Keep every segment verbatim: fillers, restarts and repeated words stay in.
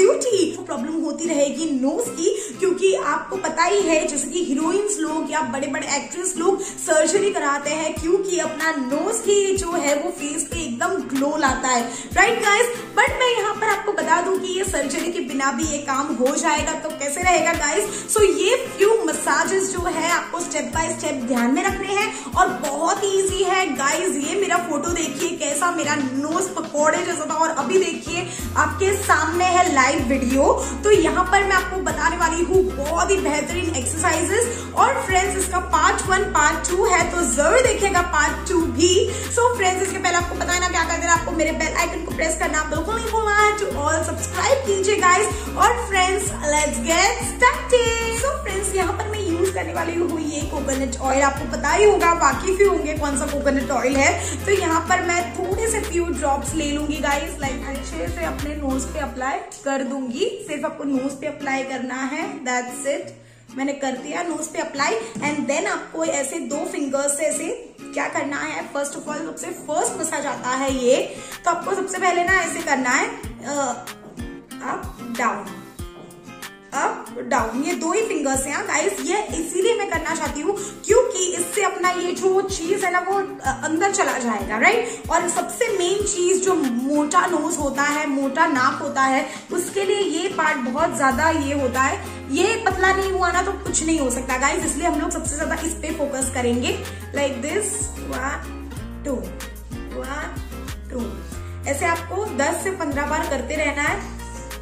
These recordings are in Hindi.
ड्यूटी। प्रॉब्लम होती रहेगी नोज की, क्योंकि आपको पता ही है जैसे कि हीरोइंस लोग या बड़े बड़े एक्ट्रेस लोग सर्जरी कराते हैं क्योंकि अपना नोज की जो है वो फेस पे एकदम ग्लो लाता है, राइट गाइस। बट मैं यहाँ पर आपको बता दूं कि ये सर्जरी के बिना भी ये काम हो जाएगा। तो कैसे रहेगा गाइस? सो so, ये फ्यू मसाजेस जो है आपको स्टेप बाय स्टेप ध्यान में रखने हैं और बहुत इजी है गाइस। ये मेरा फोटो देखिए कैसा मेरा नोज पकौड़े जैसा था, और अभी देखिए आपके सामने है लाइव वीडियो। तो यहाँ पर मैं आपको बताने वाली हूँ बहुत ही बेहतरीन एक्सरसाइजेस। और फ्रेंड्स इसका पार्ट वन पार्ट टू है, तो जरूर देखिएगा पार्ट टू भी। सो so, फ्रेंड्स इसके पहले आपको पता है ना क्या कर देना, आपको मेरे बेल आइकन को प्रेस करना बिल्कुल नहीं भूलना है। टू ऑल सब्सक्राइब कीजिए गाइस। और friends let's get started. So friends यहाँ पर मैं यूज करने वाली हूँ ये कोकोनट ऑयल। आपको पता ही होगा, वाकिफ ही होंगे कौन सा कोकोनट ऑयल है। तो यहाँ पर मैं थोड़े से फ्यू ड्रॉप्स ले लूंगी गाइस, लाइक अच्छे से अपने नोज पे अप्लाई कर दूंगी। सिर्फ आपको नोज पे अप्लाई करना है, दैट्स इट। मैंने कर दिया नोज पे अप्लाई। एंड देन आपको ऐसे दो फिंगर्स से ऐसे क्या करना है, फर्स्ट ऑफ ऑल सबसे फर्स्ट मसाज आता है ये। तो आपको सबसे पहले ना ऐसे करना है अप डाउन अप डाउन, ये दो ही फिंगर्स हैं गाइस। ये इसीलिए मैं करना चाहती हूँ क्योंकि इससे अपना ये जो चीज है ना वो अंदर चला जाएगा, राइट। और सबसे मेन चीज जो मोटा नोज होता है, मोटा नाक होता है, उसके लिए ये पार्ट बहुत ज्यादा ये होता है। ये पतला नहीं हुआ ना तो कुछ नहीं हो सकता गाइस, इसलिए हम लोग सबसे ज्यादा इस पे फोकस करेंगे। Like this, one two one two, ऐसे आपको दस से पंद्रह बार करते रहना है।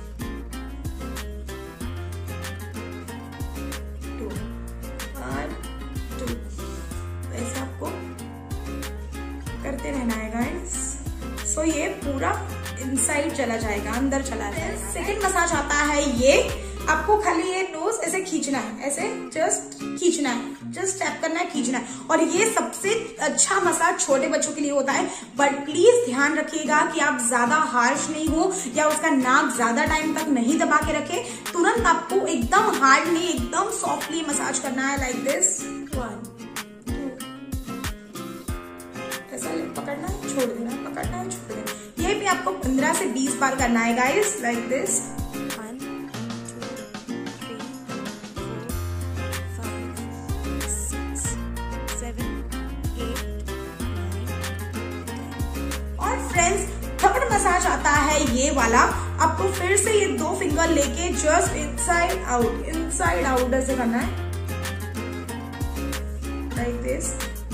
करते रहना है गाइस। सो ये पूरा इनसाइड चला जाएगा, अंदर चला जाएगा। सेकंड मसाज आता है ये, आपको खाली ये नोज ऐसे खींचना है, ऐसे जस्ट खींचना है, जस्ट टैप करना है, खींचना है। और ये सबसे अच्छा मसाज छोटे बच्चों के लिए होता है। बट प्लीज ध्यान रखिएगा कि आप ज्यादा हार्श नहीं हो या उसका नाक ज्यादा टाइम तक नहीं दबा के रखे। तुरंत आपको एकदम हार्ड नहीं, एकदम सॉफ्टली मसाज करना है। लाइक दिस, वन पकड़ना है, छोड़ देना, पकड़ना है, छोड़ देना। ये भी आपको पंद्रह से बीस बार करना है guys. Like this, one two three four five six seven eight nine. और फ्रेंड्स थर्ड मसाज आता है ये वाला। आपको फिर से ये दो फिंगर लेके just inside out, inside out ऐसे करना है। Like this,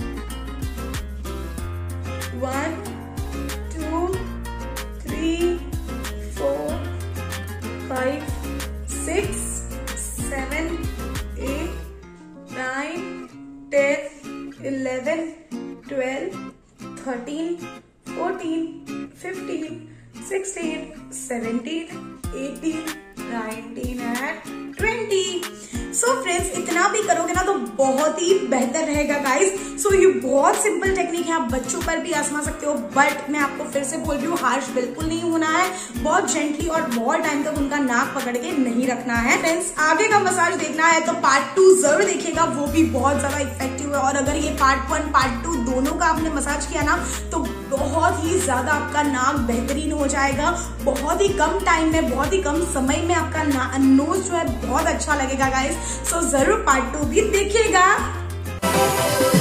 one two three four five six seven eight nine ten eleven twelve thirteen fourteen fifteen sixteen seventeen eighteen nineteen and twenty. So friends इतना भी करोगे ना तो बहुत ही बेहतर रहेगा गाइस। सो so, ये बहुत सिंपल टेक्निक है, आप बच्चों पर भी आजमा सकते हो। बट मैं आपको फिर से बोल रही हूँ, हार्श बिल्कुल नहीं होना है, बहुत जेंटली और बहुत टाइम तक उनका नाक पकड़ के नहीं रखना है। फ्रेंड्स आगे का मसाज देखना है तो पार्ट टू जरूर देखिएगा, वो भी बहुत ज्यादा इफेक्टिव है। और अगर ये पार्ट वन पार्ट टू दोनों का आपने मसाज किया ना तो बहुत ही ज्यादा आपका नाक बेहतरीन हो जाएगा। बहुत ही कम टाइम में, बहुत ही कम समय में आपका नोज जो है बहुत अच्छा लगेगा गाइस। सो so, जरूर पार्ट टू भी देखिएगा।